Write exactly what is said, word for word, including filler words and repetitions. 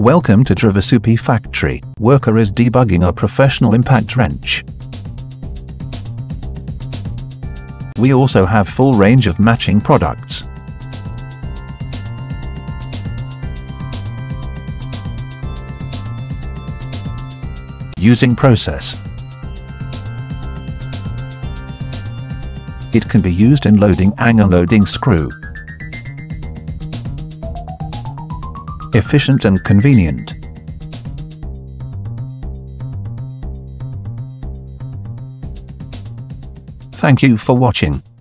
Welcome to Driversupi factory. Worker is debugging a professional impact wrench. We also have full range of matching products. Using process. It can be used in loading and unloading screw. Efficient and convenient. Thank you for watching.